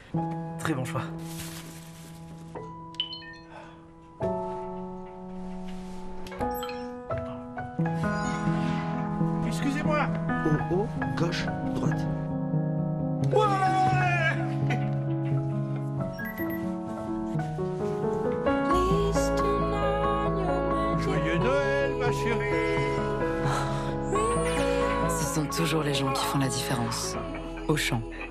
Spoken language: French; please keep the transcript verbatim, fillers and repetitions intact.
Très bon choix. Excusez-moi. Haut, haut, gauche, droite. Ouais. Joyeux Noël, ma chérie. Ce sont toujours les gens qui font la différence. Auchan.